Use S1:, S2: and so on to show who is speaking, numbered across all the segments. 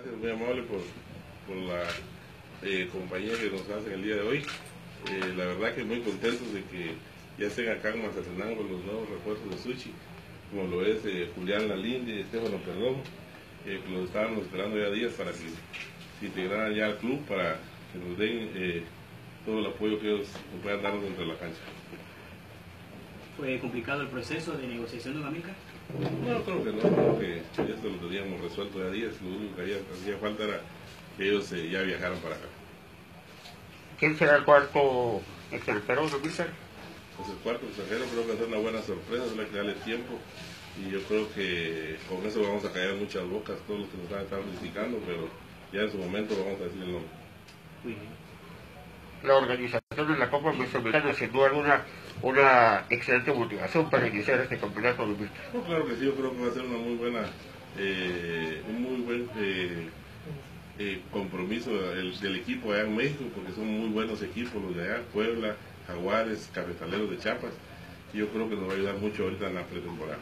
S1: gracias, muy amable por la compañía que nos hacen el día de hoy. La verdad que muy contentos de que ya estén acá en Mazatenango los nuevos refuerzos de Suchi, como lo es Julián Lalinde y Estefano Perdomo, que los estábamos esperando ya días para que se integraran ya al club, para que nos den todo el apoyo que ellos puedan darnos dentro de la cancha.
S2: ¿Fue complicado el proceso de negociación de América?
S1: No, creo que no, creo que ya esto lo teníamos resuelto ya días, lo único que hacía falta era que ellos ya viajaran para acá.
S3: ¿Quién será el cuarto extranjero, Mister?
S1: Pues el cuarto extranjero creo que va a ser una buena sorpresa, es la que darle tiempo, y yo creo que con eso vamos a callar muchas bocas, todos los que nos van a estar criticando, pero ya en su momento vamos a decir el nombre.
S2: Muy bien.
S3: La organización de la Copa Mesoamericana sin duda alguna una excelente motivación para iniciar este campeonato.
S1: No, claro que sí, yo creo que va a ser una muy buena, un muy buen compromiso del equipo allá en México, porque son muy buenos equipos los de allá, Puebla, Jaguares, Cafetaleros de Chiapas, y yo creo que nos va a ayudar mucho ahorita en la pretemporada.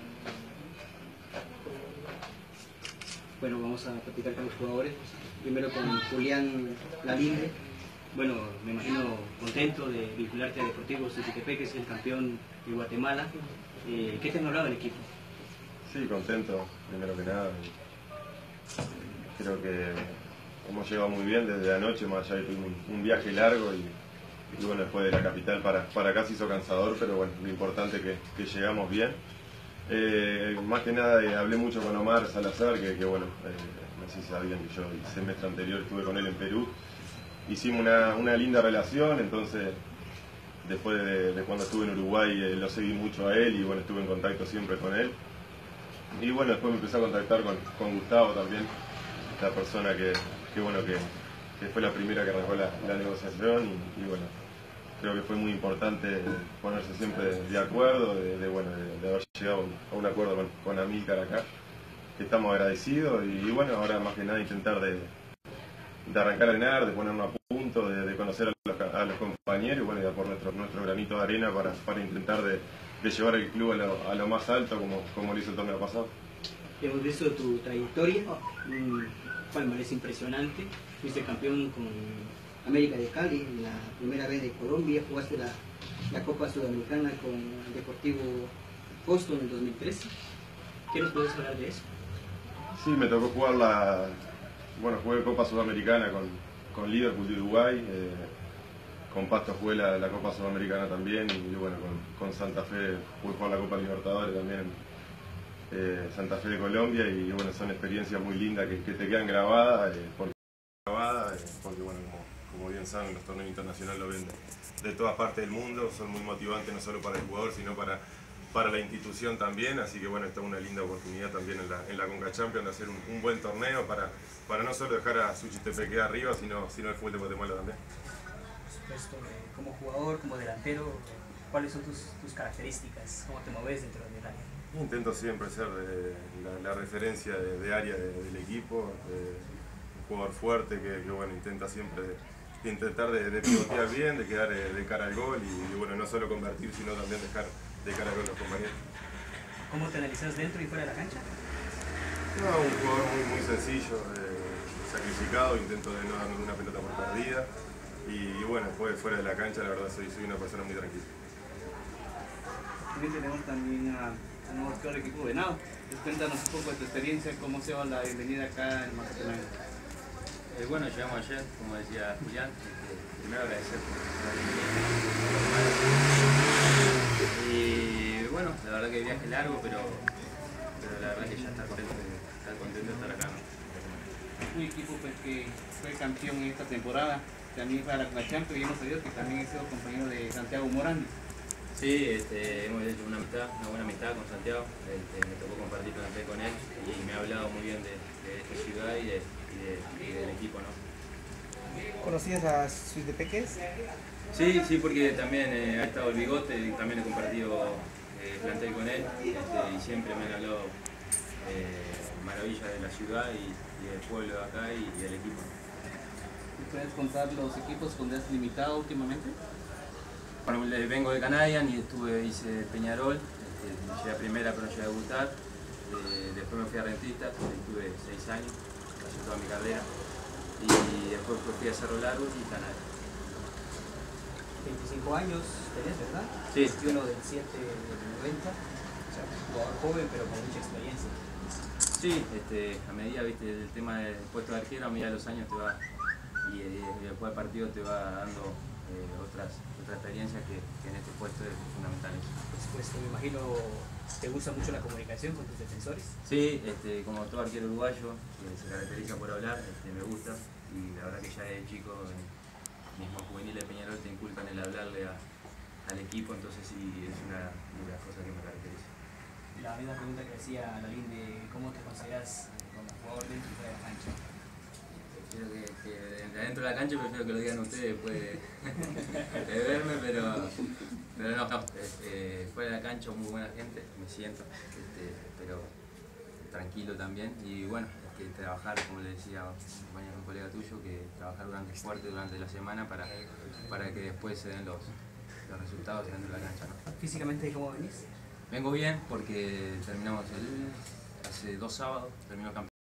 S2: Bueno, vamos a platicar con los jugadores, primero con Julián Lalinde. Bueno, me imagino contento de vincularte a Deportivo Suchitepeques, que es el campeón de Guatemala. ¿Qué te han hablado del equipo?
S4: Sí, contento, primero que nada. Creo que hemos llegado muy bien desde anoche, más allá de un viaje largo y bueno, después de la capital para acá se hizo cansador, pero bueno, lo importante es que llegamos bien. Más que nada hablé mucho con Omar Salazar, que bueno, no sé si sabían que yo el semestre anterior estuve con él en Perú. Hicimos una linda relación, entonces después de cuando estuve en Uruguay lo seguí mucho a él y bueno, estuve en contacto siempre con él. Y bueno, después me empecé a contactar con Gustavo también, la persona que fue la primera que arrancó la negociación y bueno, creo que fue muy importante ponerse siempre de acuerdo, de haber llegado a un acuerdo con Amílcar acá, que estamos agradecidos y bueno, ahora más que nada intentar de arrancar a entrenar, de ponernos a punto, de conocer a los compañeros y bueno, de poner nuestro granito de arena para intentar de llevar el club a lo más alto como lo hizo el torneo pasado.
S2: Hemos visto tu trayectoria, palmarés impresionante, fuiste campeón con América de Cali, en la primera vez de Colombia, jugaste la Copa Sudamericana con Deportivo Boston en 2013. ¿Qué nos puedes hablar de eso?
S4: Sí, me tocó jugar jugué Copa Sudamericana con Liverpool de Uruguay, con Pasto jugué la Copa Sudamericana también y bueno, con Santa Fe pude jugar la Copa Libertadores también, Santa Fe de Colombia y bueno, son experiencias muy lindas que te quedan grabadas, porque bueno, como bien saben, los torneos internacionales lo ven de todas partes del mundo, son muy motivantes no solo para el jugador, sino para la institución también, así que bueno, esta es una linda oportunidad también en la Conca Champions de hacer un buen torneo para no solo dejar a Suchitepeques arriba, sino el fútbol de Guatemala también.
S2: Por supuesto, como jugador, como delantero, ¿cuáles son tus características? ¿Cómo te mueves dentro del área?
S4: Intento siempre ser la referencia de área del equipo, un jugador fuerte que bueno, intenta siempre intentar de pivotear bien, de quedar de cara al gol y bueno, no solo convertir, sino también dejar de cara con los compañeros.
S2: ¿Cómo te analizas dentro y fuera de la cancha?
S4: No, un jugador muy sencillo, sacrificado, intento de no dar ninguna pelota por perdida y bueno, fuera de la cancha la verdad soy una persona muy tranquila.
S5: También tenemos a nuevo actor del equipo Venado. Cuéntanos un poco de tu experiencia, cómo se va la bienvenida acá en Mazatenango.
S6: Bueno, llegamos ayer, como decía Julián, primero agradecer por la bienvenida. Y bueno, la verdad que el viaje es largo, pero la verdad que ya está contento de estar acá, ¿no?
S5: Un equipo pues, que fue campeón en esta temporada, también fue a la Conca Champions y hemos sabido que también he sido compañero de Santiago Morandi.
S6: Sí, hemos hecho una buena amistad con Santiago, me tocó compartir plantel con él y me ha hablado muy bien de esta ciudad y del equipo, ¿no?
S7: ¿Conocías a Suchitepeques?
S6: Sí, porque también ha estado el Bigote y también he compartido plantel con él y siempre me han hablado maravillas de la ciudad y del pueblo de acá y del equipo.
S5: ¿Me puedes contar los equipos donde has limitado últimamente?
S6: Bueno, vengo de Canadian y hice Peñarol, llegué a primera pero no llegué a debutar, después me fui a Rentistas, estuve 6 años, casi toda mi carrera. Y después fui a Cerro Largo y Canal.
S2: 25 años tenés, ¿verdad?
S6: Sí.
S2: 21 del 7 del 90. O sea, jugador joven pero con mucha experiencia.
S6: Sí, a medida, viste, el tema del puesto de arquero, a medida de los años te va, y después del partido te va dando otra experiencia que en este puesto es fundamental.
S2: Por supuesto, me imagino, ¿te gusta mucho la comunicación con tus defensores?
S6: Sí, como todo arquero uruguayo, que se caracteriza por hablar, me gusta, y la verdad que ya desde chico, mismo juvenil de Peñarol, te inculcan el hablarle al equipo, entonces sí, es una de las cosas que me caracteriza.
S2: La misma pregunta que hacía Lalín de cómo te consideras como jugador dentro y fuera de la cancha.
S6: Prefiero que dentro de la cancha prefiero que lo digan ustedes después de verme, pero no, fuera de la cancha muy buena gente, me siento, pero tranquilo también, y bueno, trabajar, como le decía un colega tuyo, que trabajar fuerte durante la semana para que después se den los resultados dentro de la cancha, ¿no?
S2: Físicamente, ¿cómo venís?
S6: Vengo bien porque terminamos hace 2 sábados, terminó campeón.